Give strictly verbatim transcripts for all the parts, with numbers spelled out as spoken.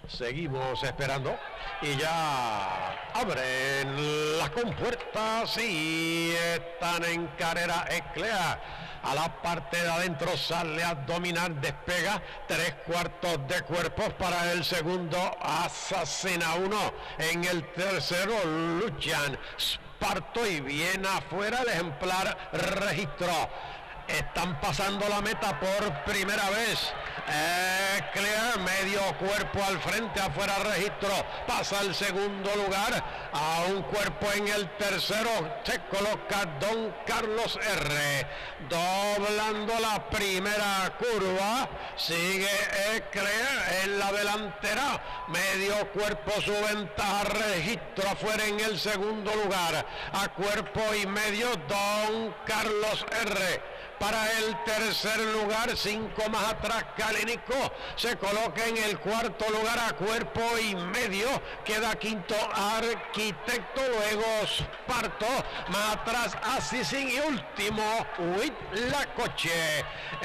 Seguimos esperando y ya abren las compuertas y están en carrera Eclea. A la parte de adentro sale a dominar, despega tres cuartos de cuerpos para el segundo, Asesina uno. En el tercero luchan Sparto y viene afuera el ejemplar Registro. Están pasando la meta por primera vez. Eclea, medio cuerpo al frente, afuera Registro. Pasa al segundo lugar. A un cuerpo en el tercero se coloca Don Carlos R. Doblando la primera curva. Sigue Eclea en la delantera. Medio cuerpo su ventaja, Registro afuera en el segundo lugar. A cuerpo y medio Don Carlos R. Para el tercer lugar, cinco más atrás, Calínico se coloca en el cuarto lugar a cuerpo y medio. Queda quinto Arquitecto, luego Sparto, más atrás Assassin y último Huitlacoche.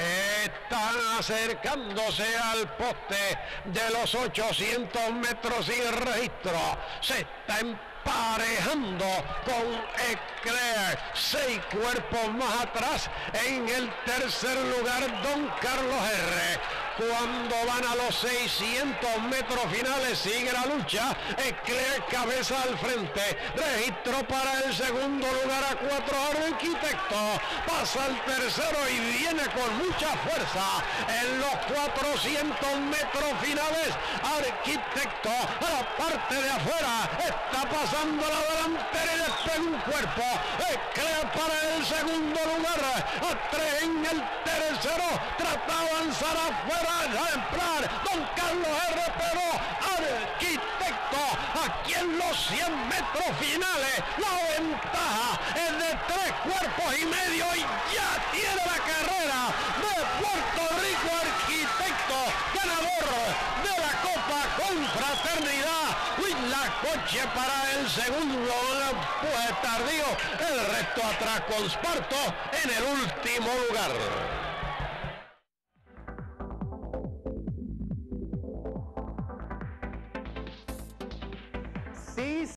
Están acercándose al poste de los ochocientos metros y Registro se está emparejando con Eclair. Seis cuerpos más atrás. En el tercer lugar Don Carlos R. Cuando van a los seiscientos metros finales sigue la lucha. Eclair cabeza al frente. Registro para el segundo lugar a cuatro. Arquitecto pasa al tercero y viene con mucha fuerza en los cuatrocientos metros finales. Arquitecto a la parte de afuera está pasando la delantera y despega un cuerpo. Eclair para el segundo lugar a tres en el tercero. Trata de avanzar afuera. Ejemplar Don Carlos R. Pero Arquitecto aquí en los cien metros finales. La ventaja es de tres cuerpos y medio y ya tiene la carrera de Puerto Rico. Arquitecto ganador de la Copa Confraternidad. Huitlacoche para el segundo, pues tardío. El resto atrás con Sparto en el último lugar.